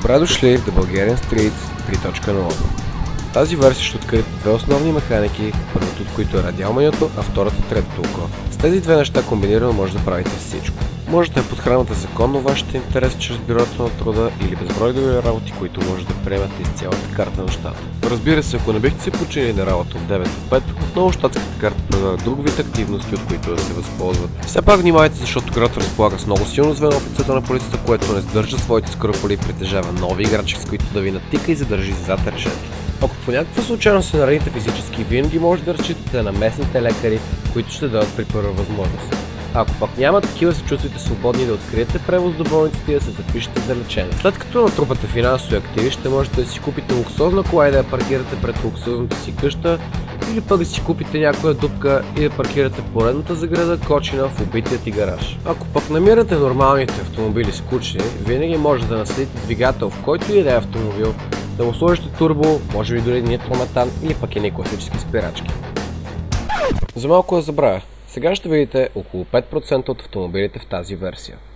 Добре дошли в The Bulgarian Streets 3.0. В тази версия ще откриете две основни механики, първото от които е радиалменюто, а втората третото око. С тези две неща комбинирано може да правите всичко. Можете да подхранвате законно вашите интереси чрез бюрото на труда или безброй други работи, които може да приемате из цялата карта на щата. Разбира се, ако не бихте се починили на работа от 9 до 5, отново щатската карта предлага друг вид активности, от които да се възползвате. Все пак внимайте, защото играта разполага с много силно звено в лицето на полицията, което не сдържа своите скрупули и притежава нови играчи, с които да ви натика и задържи зад решетки. Ако по някаква случайност се наредите физически, винаги може да разчитате на местните лекари, които ще дадат при първа възможност. Ако пак няма такива, се чувствате свободни да откриете превоз до болниците и да се запишете за лечение. След като натрупате финансови активи, ще можете да си купите луксозна кола и да я паркирате пред луксозната си къща, или пък да си купите някоя дупка и да паркирате поредната заграда кочина в убития ти гараж. Ако пък намирате нормалните автомобили скучни, винаги може да наследите двигател в който и да е автомобил, да му сложите турбо, може би дори нитрометан или пък едни класически спирачки. За малко да забравя. Сега ще видите около 5% от автомобилите в тази версия.